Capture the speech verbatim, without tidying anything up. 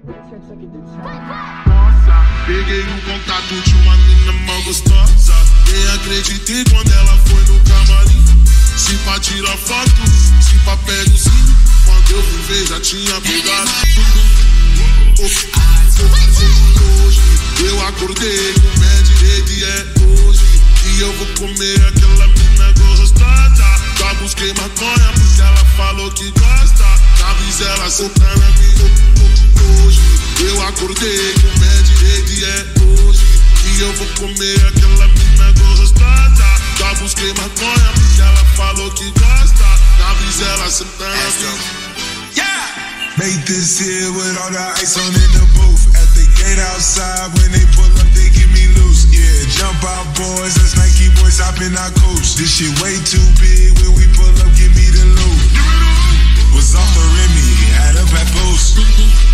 Peguei um contato de uma mina mal gostosa. Nem acreditei quando ela foi no camarim. Se pra tirar foto, se pra pega o sino. Quando eu fui ver já tinha pegado. Hoje eu acordei com o pé direito e é hoje que eu vou comer aquela mina gostosa. Já busquei maconha porque ela falou que gosta. Já fiz ela sentar na minha. Hoje eu acordei com o pé direito e é hoje que eu vou comer aquela mina gostosa. Já busquei maconha porque ela falou que gosta. Já fiz ela sentar na minha. Make this here with all the ice on in the booth. At the gate outside, when they pull up, they give me loose. Yeah, jump out, boys. That's Nike boys hopping our coach. This shit way too big. When we pull up, give me the loot. Was off the Remy, had up at post.